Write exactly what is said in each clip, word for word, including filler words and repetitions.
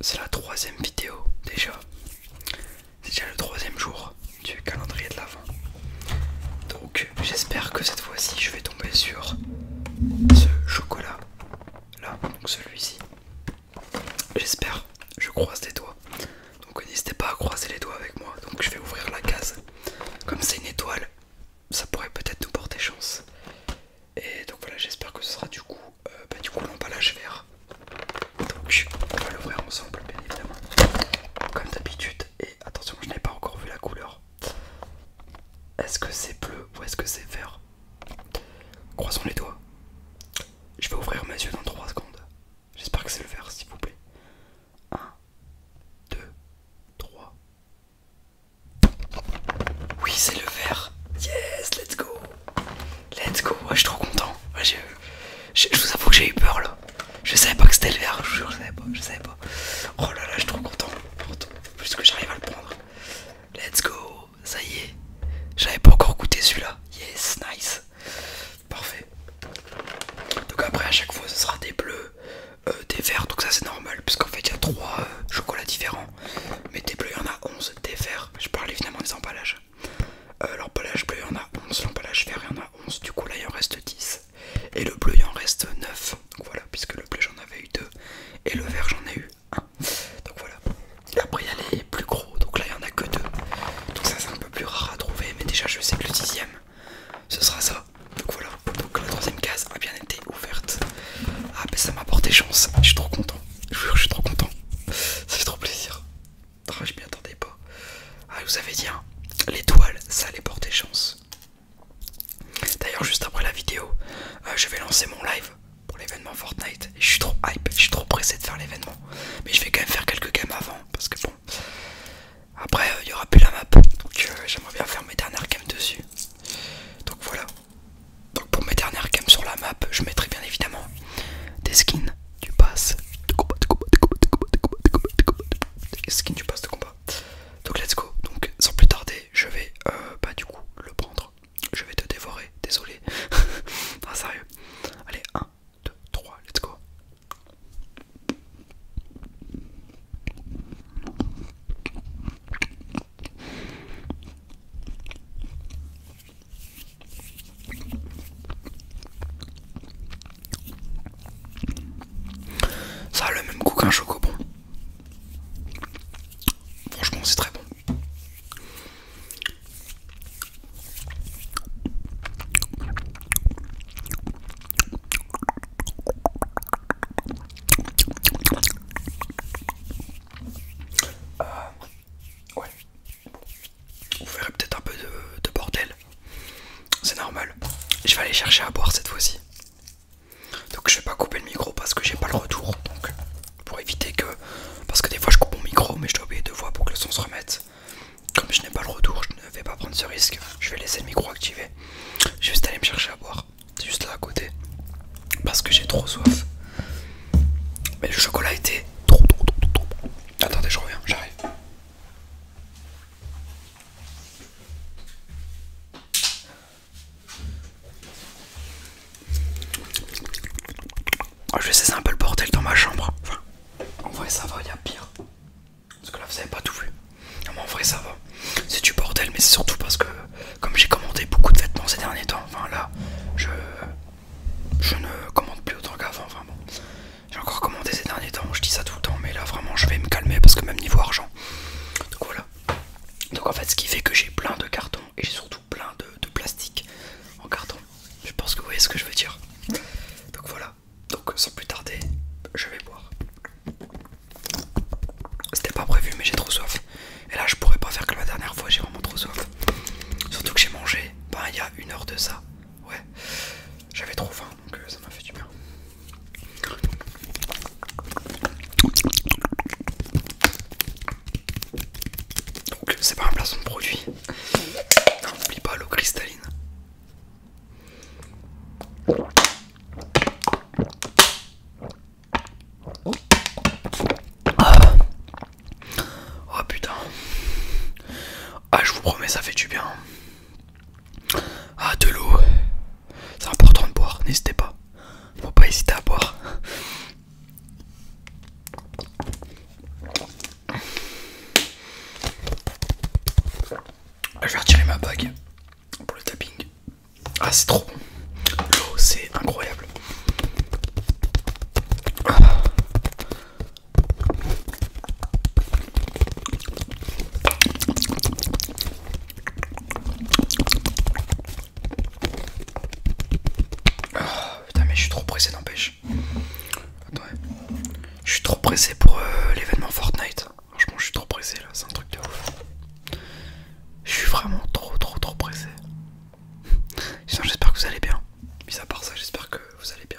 c'est la troisième vidéo déjà. C'est déjà le troisième jour du calendrier de l'Avent. Donc j'espère que cette fois-ci je vais tomber sur ce chocolat là, donc celui-ci. J'espère, je croise les doigts. Donc n'hésitez pas à croiser les doigts avec moi. Donc je vais ouvrir la case. Comme c'est une étoile, ça pourrait peut-être nous porter chance. Et donc voilà, j'espère que ce sera du coup, euh, bah, du coup l'emballage vert. Donc on va l'ouvrir ensemble bien évidemment. Comme d'habitude. Et attention, je n'ai pas encore vu la couleur. Est-ce que c'est bleu ou est-ce que c'est vert? Croisons les doigts. Je vais ouvrir mes yeux dans trois secondes. J'espère que c'est le vert s'il vous plaît. un, deux, trois. Oui, c'est le vert. Yes, let's go. Let's go. Ouais, je suis trop content. Ouais, je, je, je vous avoue que j'ai eu peur là. Je savais pas que c'était le vert, je vous jure, je savais pas, je savais pas. Oh là là, je suis trop content. Plus que j'arrive à le prendre. Let's go. Ça y est. J'avais pas encore goûté celui-là. Yes, nice. Parfait. Donc après, à chaque fois, ce sera des bleus, euh, des verts. Donc ça, c'est normal. Puisqu'en fait, il y a trois euh, chocolats différents. Mais des bleus, il y en a onze. Des verts, je parle évidemment des emballages. Euh, l'emballage bleu, il y en a onze. L'emballage vert, il y en a onze. Du coup, là, il en reste dix. Et le bleu, il en reste neuf. Donc voilà, puisque le bleu, j'en avais eu deux. Et le vert, j'en ai eu un. Donc voilà. Et après, il y a les plus gros. Donc là, il n'y en a que deux. Donc ça, c'est un peu plus rare à trouver. Mais déjà, je sais que le dixième, ce sera ça. Donc voilà. Donc la troisième case a bien été ouverte. Ah, mais ça m'a porté chance. Je suis trop content. Je vous jure, je suis trop content. Ça fait trop plaisir. Ah, je m'y attendais pas. Ah, je vous avais dit, hein, l'étoile, ça allait porter chance. D'ailleurs, juste après la vidéo, euh, je vais lancer mon live pour l'événement Fortnite. Et je suis trop hype, je suis trop pressé de faire l'événement. Mais je vais quand même faire quelques games avant. Parce que bon, après, il euh, n'y aura plus la map. Donc euh, j'aimerais bien faire mes dernières games dessus. Donc voilà. Donc pour mes dernières games sur la map, je mettrai bien évidemment des skins du pass de combat, de combat, de combat, de combat, de combat, de combat, de combat, des skins du pass de combat. Donc let's go. Donc sans plus tarder, je vais euh, bah du coup le prendre. Je vais te dévorer, désolé. Non, sérieux. Allez, un, deux, trois, let's go. Ça a le même goût qu'un chocobon. Franchement, c'est très bon. Euh, ouais. Vous verrez peut-être un peu de, de bordel. C'est normal. Je vais aller chercher à boire cette fois-ci. Donc je vais pas couper le micro parce que j'ai pas le retour. Donc pour éviter que... Parce que des fois je coupe mon micro mais je dois oublier deux fois pour que le son se remette. Comme je n'ai pas le retour, je ne vais pas prendre ce risque. Je vais laisser le micro activé. Je vais juste aller me chercher à boire. C'est juste là à côté. Parce que j'ai trop soif. Mais le chocolat était trop trop trop trop bon. Attendez, je reviens, j'arrive. Oh, je sais, c'est un peu le bordel dans ma chambre. Enfin, en vrai ça va, il y a pire. Parce que là vous avez pas tout vu. Non, mais en vrai ça va. C'est du bordel, mais c'est surtout parce que comme j'ai commandé beaucoup de vêtements ces derniers temps, enfin là, je, je ne commande plus autant qu'avant, vraiment. J'ai encore commandé ces derniers temps, je dis ça tout le temps, mais là vraiment je vais me calmer parce que même niveau argent. Donc voilà. Donc en fait ce qui fait que j'ai plein de cartons et j'ai surtout plein de, de plastique en carton. Je pense que vous voyez ce que je veux dire. Donc voilà. Donc sans plus tarder, je vais boire. C'était pas prévu mais j'ai trop soif. Et là je pourrais pas faire que la dernière fois, j'ai vraiment trop soif. Surtout que j'ai mangé, ben il y a une heure de ça. Ouais. J'avais trop faim donc euh, ça m'a fait du bien. Donc c'est pas un placement de produit. N'oublie pas l'eau cristalline. Ah. Oh putain. Ah, je vous promets, ça fait du bien. Ah, de l'eau. C'est important de boire, n'hésitez pas. Faut pas hésiter à boire. Ah, c'est trop bon. L'eau, c'est incroyable. Putain, mais je suis trop pressé, n'empêche. Attends, je suis trop pressé pour euh, l'événement Fortnite. Franchement, je suis trop pressé là, c'est un truc de ouf. Je suis vraiment trop, trop, trop pressé. J'espère que vous allez bien. Mis à part ça, j'espère que vous allez bien.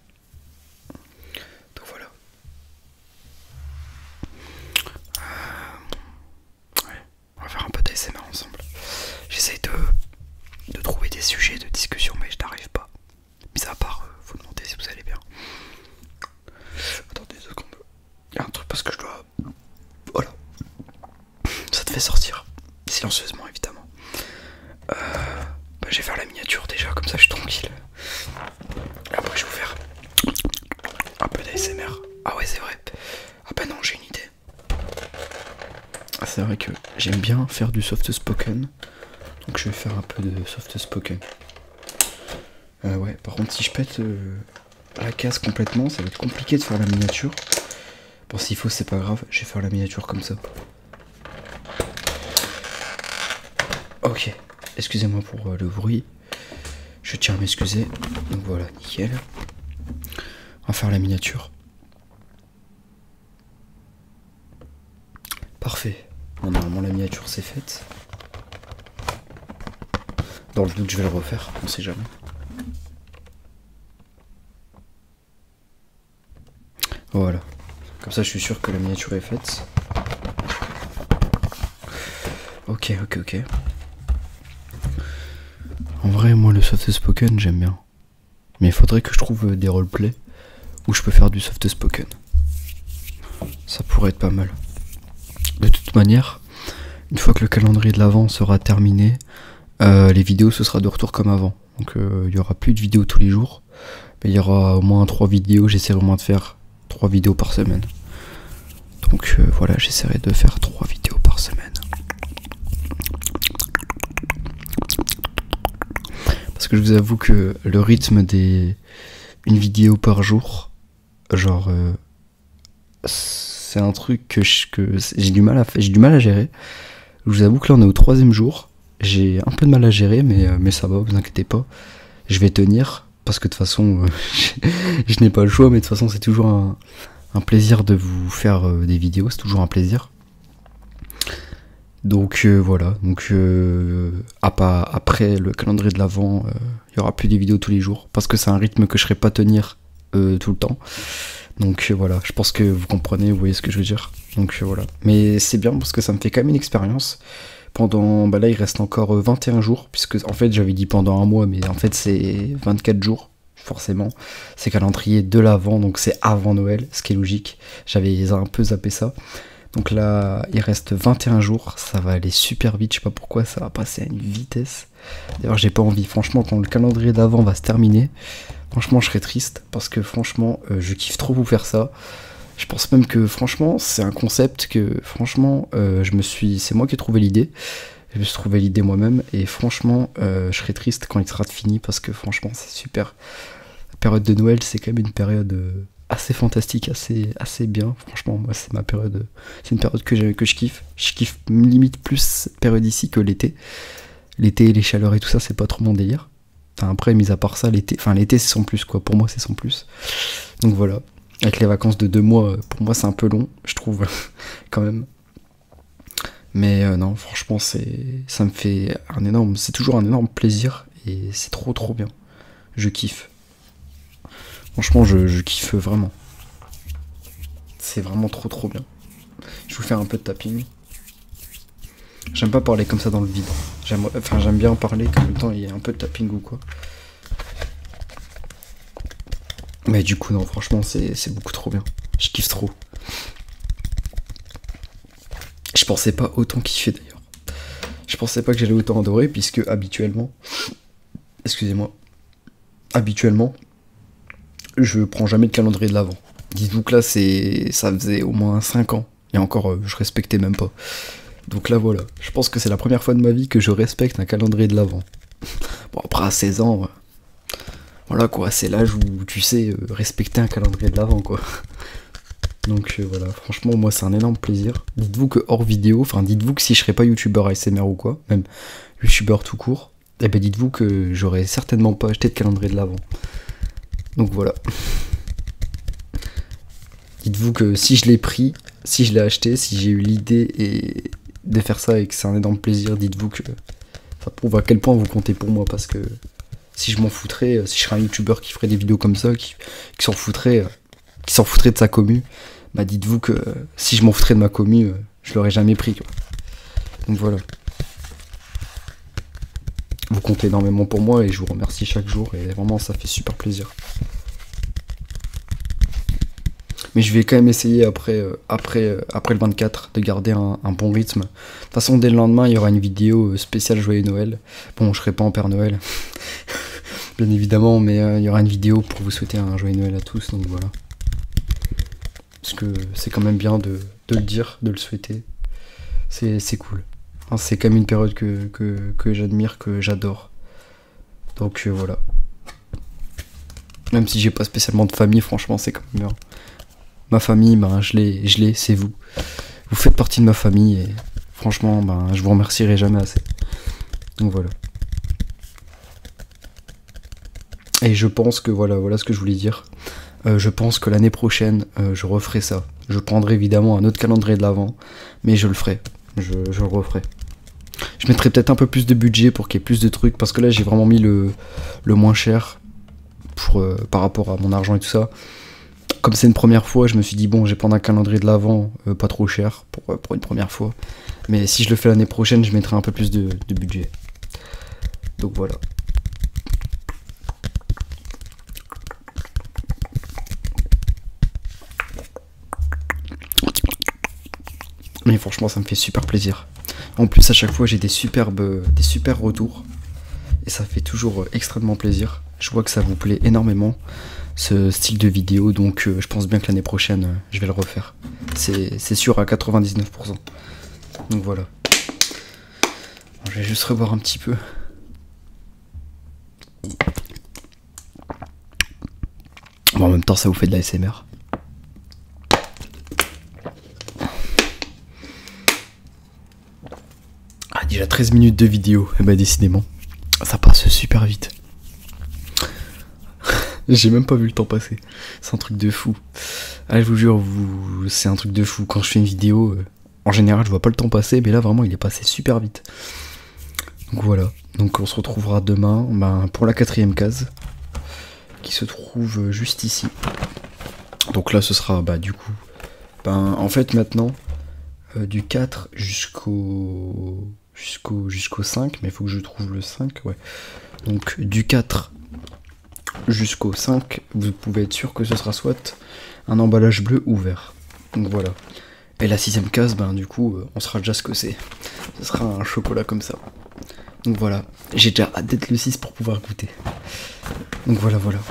Donc voilà. Euh... Ouais, on va faire un peu d'A S M R ensemble. J'essaie de, de trouver des sujets de discussion, mais je n'arrive pas. Mis à part euh, vous demander si vous allez bien. Attendez deux secondes. Il y a un truc parce que je dois... Voilà. Ça te fait sortir. Silencieusement, évidemment. Euh... Bah, je vais faire la miniature déjà, comme ça je suis tranquille. Et après je vais vous faire un peu d'A S M R. Ah ouais, c'est vrai. Ah bah non, j'ai une idée. Ah, c'est vrai que j'aime bien faire du soft spoken. Donc je vais faire un peu de soft spoken. Euh, ouais, par contre si je pète euh, la case complètement, ça va être compliqué de faire la miniature. Bon, s'il faut, c'est pas grave, je vais faire la miniature comme ça. Ok, excusez-moi pour euh, le bruit. Je tiens à m'excuser. Donc voilà, nickel. On va faire la miniature. Parfait. Bon, normalement la miniature c'est faite. Dans le doute, je vais le refaire, on sait jamais. Voilà. Comme ça, je suis sûr que la miniature est faite. Ok, ok, ok. En vrai, moi, le soft spoken, j'aime bien. Mais il faudrait que je trouve des roleplays où je peux faire du soft spoken. Ça pourrait être pas mal. De toute manière, une fois que le calendrier de l'avant sera terminé, euh, les vidéos, ce sera de retour comme avant. Donc, euh, il y aura plus de vidéos tous les jours. Mais il y aura au moins trois vidéos. J'essaierai au moins de faire trois vidéos par semaine. Donc euh, voilà, j'essaierai de faire trois vidéos par semaine. Parce que je vous avoue que le rythme des une vidéo par jour, genre euh, c'est un truc que je, que j'ai du mal à j'ai du mal à gérer. Je vous avoue que là on est au troisième jour. J'ai un peu de mal à gérer, mais, mais ça va, vous inquiétez pas. Je vais tenir, parce que de toute façon, euh, je, je n'ai pas le choix, mais de toute façon c'est toujours un, un plaisir de vous faire euh, des vidéos, c'est toujours un plaisir. Donc euh, voilà, donc euh, à pas, après le calendrier de l'avant, il euh, y aura plus des vidéos tous les jours, parce que c'est un rythme que je ne serai pas tenir euh, tout le temps. Donc euh, voilà, je pense que vous comprenez, vous voyez ce que je veux dire. Donc euh, voilà, mais c'est bien parce que ça me fait quand même une expérience. Pendant, bah là il reste encore vingt et un jours, puisque en fait j'avais dit pendant un mois, mais en fait c'est vingt-quatre jours, forcément. C'est calendrier de l'avant, donc c'est avant Noël, ce qui est logique. J'avais un peu zappé ça. Donc là, il reste vingt et un jours, ça va aller super vite, je sais pas pourquoi, ça va passer à une vitesse. D'ailleurs, j'ai pas envie, franchement, quand le calendrier d'avant va se terminer, franchement, je serais triste, parce que franchement, euh, je kiffe trop vous faire ça. Je pense même que, franchement, c'est un concept que, franchement, euh, je me suis, c'est moi qui ai trouvé l'idée. Je me suis trouvé l'idée moi-même, et franchement, euh, je serais triste quand il sera fini, parce que franchement, c'est super. La période de Noël, c'est quand même une période... Euh, assez fantastique, assez, assez bien. Franchement, moi, c'est ma période. C'est une période que je, que je kiffe. Je kiffe limite plus cette période ici que l'été. L'été, les chaleurs et tout ça, c'est pas trop mon délire. Enfin, après, mis à part ça, l'été, enfin, l'été, c'est sans plus, quoi. Pour moi, c'est sans plus. Donc voilà. Avec les vacances de deux mois, pour moi, c'est un peu long, je trouve, quand même. Mais euh, non, franchement, c'est, ça me fait un énorme. C'est toujours un énorme plaisir et c'est trop, trop bien. Je kiffe. Franchement, je, je kiffe vraiment. C'est vraiment trop trop bien. Je vais vous faire un peu de tapping. J'aime pas parler comme ça dans le vide. J'aime, enfin, j'aime bien parler qu'en même temps il y a un peu de tapping ou quoi. Mais du coup, non, franchement, c'est, c'est beaucoup trop bien. Je kiffe trop. Je pensais pas autant kiffer d'ailleurs. Je pensais pas que j'allais autant adorer, puisque habituellement... Excusez-moi. Habituellement... je prends jamais de calendrier de l'avant. Dites-vous que là, c'est, ça faisait au moins cinq ans. Et encore, euh, je respectais même pas. Donc là, voilà. Je pense que c'est la première fois de ma vie que je respecte un calendrier de l'avant. Bon, après, à seize ans, euh, voilà quoi, c'est l'âge où tu sais euh, respecter un calendrier de l'avant quoi. Donc euh, voilà, franchement, moi c'est un énorme plaisir. Dites-vous que hors vidéo, enfin, dites-vous que si je serais pas youtubeur A S M R ou quoi, même youtubeur tout court, eh ben dites-vous que j'aurais certainement pas acheté de calendrier de l'avant. Donc voilà. Dites-vous que si je l'ai pris, si je l'ai acheté, si j'ai eu l'idée et de faire ça et que c'est un énorme plaisir, dites-vous que ça prouve à quel point vous comptez pour moi, parce que si je m'en foutrais, si je serais un youtubeur qui ferait des vidéos comme ça, qui, qui s'en foutrait, qui s'en foutrait de sa commu, bah dites-vous que si je m'en foutrais de ma commu, je l'aurais jamais pris quoi. Donc voilà. Vous comptez énormément pour moi et je vous remercie chaque jour et vraiment ça fait super plaisir. Mais je vais quand même essayer après, euh, après, euh, après le vingt-quatre de garder un, un bon rythme. De toute façon, dès le lendemain, il y aura une vidéo spéciale Joyeux Noël. Bon, je serai pas en Père Noël, bien évidemment, mais euh, il y aura une vidéo pour vous souhaiter un Joyeux Noël à tous, donc voilà. Parce que c'est quand même bien de, de le dire, de le souhaiter. C'est cool. Enfin, c'est quand même une période que, que, que j'admire, que j'adore. Donc euh, voilà. Même si j'ai pas spécialement de famille, franchement, c'est quand même bien. Ma famille, ben, je l'ai, je l'ai, c'est vous. Vous faites partie de ma famille et franchement, ben, je vous remercierai jamais assez. Donc voilà. Et je pense que voilà, voilà ce que je voulais dire. Euh, je pense que l'année prochaine, euh, je referai ça. Je prendrai évidemment un autre calendrier de l'avant, mais je le ferai. Je, je le referai. Je mettrai peut-être un peu plus de budget pour qu'il y ait plus de trucs, parce que là, j'ai vraiment mis le, le moins cher pour, euh, par rapport à mon argent et tout ça. Comme c'est une première fois, je me suis dit bon, je vais prendre un calendrier de l'avant euh, pas trop cher pour, euh, pour une première fois. Mais si je le fais l'année prochaine, je mettrai un peu plus de, de budget. Donc voilà. Mais franchement, ça me fait super plaisir. En plus, à chaque fois, j'ai des superbes, des super retours. Et ça fait toujours euh, extrêmement plaisir. Je vois que ça vous plaît énormément, ce style de vidéo, donc euh, je pense bien que l'année prochaine, euh, je vais le refaire. C'est sûr à quatre-vingt-dix-neuf pour cent. Donc voilà. Bon, je vais juste revoir un petit peu. Bon, en même temps, ça vous fait de l'A S M R. Ah, déjà treize minutes de vidéo. Eh ben, décidément, ça passe super vite. J'ai même pas vu le temps passer. C'est un truc de fou. Ah, je vous jure, vous... c'est un truc de fou. Quand je fais une vidéo, euh, en général, je vois pas le temps passer, mais là, vraiment, il est passé super vite. Donc voilà. Donc on se retrouvera demain ben, pour la quatrième case, qui se trouve juste ici. Donc là, ce sera, bah, du coup, ben, en fait, maintenant, euh, du quatre jusqu'au jusqu'au jusqu'au cinq, mais il faut que je trouve le cinq, ouais. Donc du quatre jusqu'au cinq, vous pouvez être sûr que ce sera soit un emballage bleu ou vert. Donc voilà. Et la sixième case, ben du coup, on saura déjà ce que c'est. Ce sera un chocolat comme ça. Donc voilà. J'ai déjà hâte d'être le six pour pouvoir goûter. Donc voilà, voilà.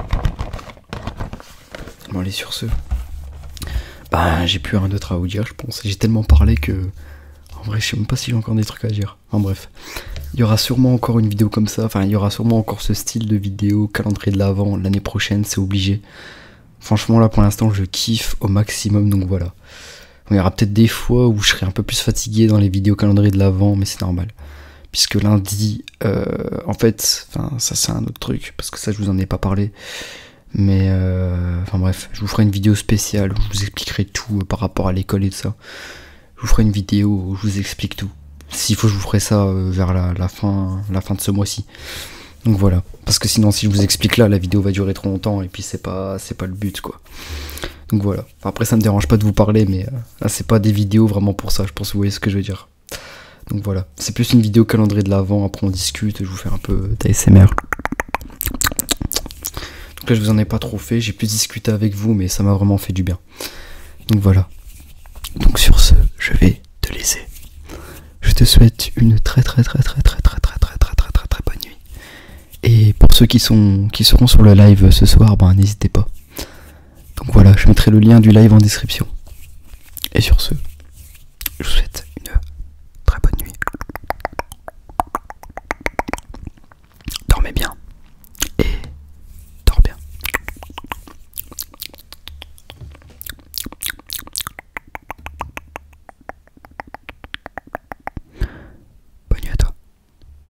Bon, allez, sur ce. Bah, j'ai plus rien d'autre à vous dire, je pense. J'ai tellement parlé que... En vrai, je sais même pas si j'ai encore des trucs à dire. Enfin bref. Il y aura sûrement encore une vidéo comme ça. Enfin, il y aura sûrement encore ce style de vidéo, calendrier de l'avant, l'année prochaine, c'est obligé. Franchement, là, pour l'instant, je kiffe au maximum, donc voilà. Il y aura peut-être des fois où je serai un peu plus fatigué dans les vidéos calendrier de l'avant, mais c'est normal. Puisque lundi, euh, en fait, enfin, ça c'est un autre truc, parce que ça, je vous en ai pas parlé. Mais, euh, enfin bref, je vous ferai une vidéo spéciale où je vous expliquerai tout euh, par rapport à l'école et tout ça. Je vous ferai une vidéo où je vous explique tout. S'il faut, je vous ferai ça euh, vers la, la, fin, la fin de ce mois-ci. Donc voilà. Parce que sinon, si je vous explique là, la vidéo va durer trop longtemps et puis c'est pas, c'est pas le but, quoi. Donc voilà. Enfin, après, ça me dérange pas de vous parler, mais euh, là, c'est pas des vidéos vraiment pour ça. Je pense que vous voyez ce que je veux dire. Donc voilà. C'est plus une vidéo calendrier de l'avant. Après, on discute. Je vous fais un peu d'A S M R. Donc là, je vous en ai pas trop fait. J'ai pu discuter avec vous, mais ça m'a vraiment fait du bien. Donc voilà. Donc sur ce, je vais te laisser. Je te souhaite une très très très très très très très très très très très très très bonne nuit. Et pour ceux qui sont qui seront sur le live ce soir, ben n'hésitez pas. Donc voilà, je mettrai le lien du live en description. Et sur ce,